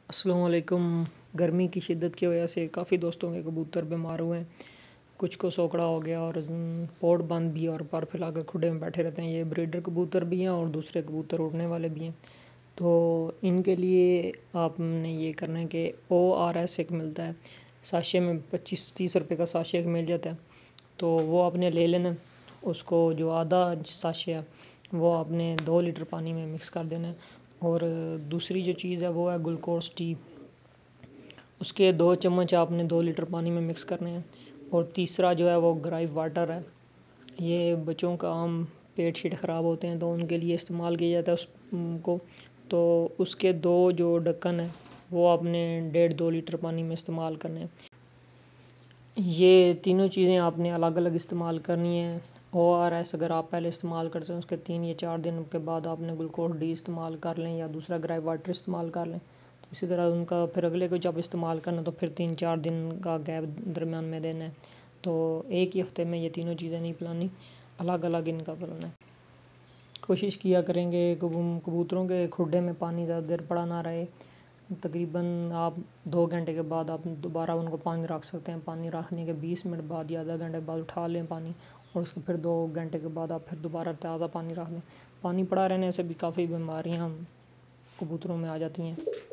अस्सलाम वालेकुम। गर्मी की शिद्दत की वजह से काफ़ी दोस्तों के कबूतर बीमार हुए हैं। कुछ को सोकड़ा हो गया और पोर्ट बंद भी है और पर फैला कर खुडे में बैठे रहते हैं। ये ब्रीडर कबूतर भी हैं और दूसरे कबूतर उड़ने वाले भी हैं। तो इनके लिए आपने ये करना है कि ORS एक मिलता है साशे में, 25-30 रुपये का साशे मिल जाता है। तो वो आपने ले लेना। उसको जो आधा साशे है वो आपने 2 लीटर पानी में मिक्स कर देना है। और दूसरी जो चीज़ है वो है ग्लूकोज टी। उसके 2 चम्मच आपने 2 लीटर पानी में मिक्स करने हैं। और तीसरा जो है वो ग्राइव वाटर है। ये बच्चों का आम पेट शीट ख़राब होते हैं तो उनके लिए इस्तेमाल किया जाता है उसको। तो उसके 2 जो ढक्कन है वो आपने 1.5-2 लीटर पानी में इस्तेमाल करने हैं। ये तीनों चीज़ें आपने अलग अलग इस्तेमाल करनी है। ORS अगर आप पहले इस्तेमाल करते हैं उसके 3 या 4 दिन के बाद आपने ग्लूकोज डी इस्तेमाल कर लें या दूसरा ग्राइव वाटर इस्तेमाल कर लें। तो इसी तरह उनका फिर अगले को जब इस्तेमाल करना तो फिर 3-4 दिन का गैप दरमियान में देना है। तो एक ही हफ्ते में ये तीनों चीज़ें नहीं पिलानी, अलग अलग इनका पिलाना है। कोशिश किया करेंगे कबूतरों के खुडे में पानी ज़्यादा देर पड़ा ना रहे। तकरीबन आप 2 घंटे के बाद आप दोबारा उनको पानी रख सकते हैं। पानी रखने के 20 मिनट बाद या आधा घंटे बाद उठा लें पानी, और उसके फिर 2 घंटे के बाद आप फिर दोबारा ताज़ा पानी रख दें। पानी पड़ा रहने से भी काफ़ी बीमारियां कबूतरों में आ जाती हैं।